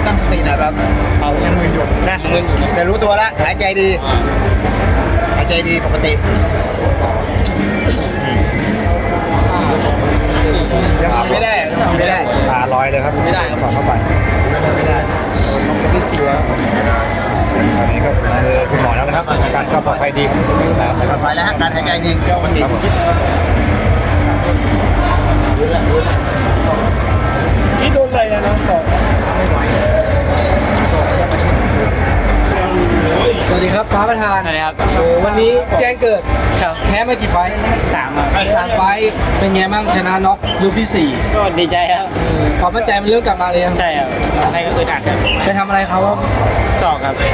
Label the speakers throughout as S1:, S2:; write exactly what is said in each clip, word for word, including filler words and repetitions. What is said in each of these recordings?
S1: ตั้งสติหน่อยครับเขายังมึนอยู่นะแต่รู้ตัวแล้วหายใจดีหายใจดีปกติยังทำไม่ได้ยังทำไม่ได้ตาลอยเลยครับไม่ได้ครับเข้าไปไม่ได้ที่สี่แล้วตอนนี้ก็คือคุณหมอแล้วนะครับอาการก็ปลอดภัยดีครับปลอดภัยแล้วการหายใจดีปกติ
S2: ที่โดนอะไรนะน้องสองไม่ไหวสวัสดีครับฟ้าประธาน
S3: นะครับ
S2: โอ้วันนี้แจ้งเกิด
S3: ครับ
S2: แพ้มากี่ไฟ
S3: สามครับ
S2: สามไฟเป็นไงบ้างชนะน็อกยกที่สี่
S3: ก็ดีใจครับ
S2: ความมั่นใจมันเริ่มกลับมาเลย
S3: ใช่ครับใครก็อึดอัดครับ
S2: ไปทำอะไรเขาว่า
S3: สอกครับ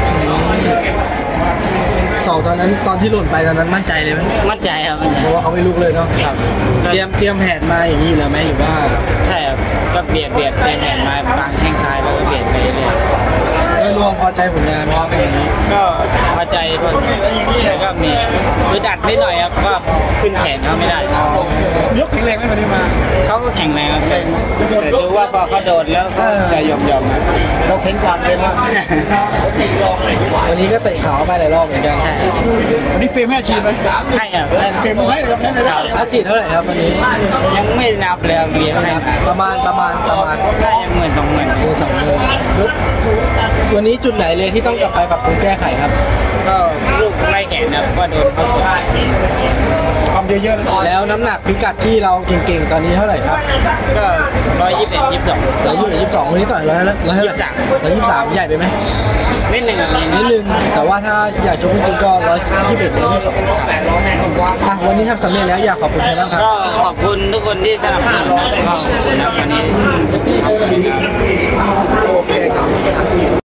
S2: สองตอนนั้นตอนที่หล่นไปตอนนั้นมั่นใจเลยไหม
S3: มั่นใจครับ
S2: เพราะว่าเขาไม่ลุกเลยเนาะ
S3: ครับ
S2: เตรียมเตรียมแผนมาอย่างนี้เลยไหมหรือว่า
S3: ใช่ครับก็เบียดเบียดเบียดแผนมาบางแข้งซ้ายแล้วก็เบียดไปเรื่อย
S2: โดยรวมพอใจผลงานไหมครับอย่างนี้
S3: ก็พอใจผลงานแล้วก็มีอึดอัดนิดหน่อยครับว่าขึ้นแขนเขาไม่ได้
S2: ยกแข็งแรงไหมวันนี้มา
S3: เขาก็แข็งแรงครับแต่ดูว่าพอเขาโดดแล้วก็จะยอมยอม
S2: เราเข็นกว่าเลยนะวันนี้ก็เตะขาไปหลายรอบเหมือนกัน
S3: ใช่
S2: วันนี้เฟรมให้อาชีพไหม
S3: ให้ครับ
S2: เฟรมให้เลยครับอาชีพเท่าไหร่ครับวันนี้
S3: ยังไม่นับเลยเรียนให้
S2: ประมาณประมาณประมาณ
S3: ได้ยังหมื่นสองหมื่น
S2: หมื่นสองหมื่นวันนี้จุดไหนเลยที่ต้องกลับไปปรับปรุงแก้ไขครับ
S3: ก็ลูกไล่แขนนะก็โดนเขากด
S2: ความเยอะๆแล้วน้ำหนักพิกัดที่เราเก่งๆตอนนี้เท่าไหร่ครับ
S3: ก็ร้อยยี่สิบเอ็ดยี่สิบสอง
S2: ร้อยยี่สิบเอ็ดยี่สิบสองวันนี้ต่อยร้อยร้อยเท่าไหร่สามร้อยยี่สิบสามใหญ่ไปไหม
S3: นิดหนึ่งอ่ะ
S2: นิดนึงแต่ว่าถ้าอยากชกจริงๆก็ร้อยยี่สิบเอ็ดร้อยยี่สิบสองอ่ะวันนี้ทำสำเร็จแล้วอยากขอบคุณใครบ้างครับ
S3: ก็ขอบคุณทุกคนที่สนับสนุนก็ขอบคุณนะวันนี้ทำสำเร็จแล้ว
S2: โอเคครับ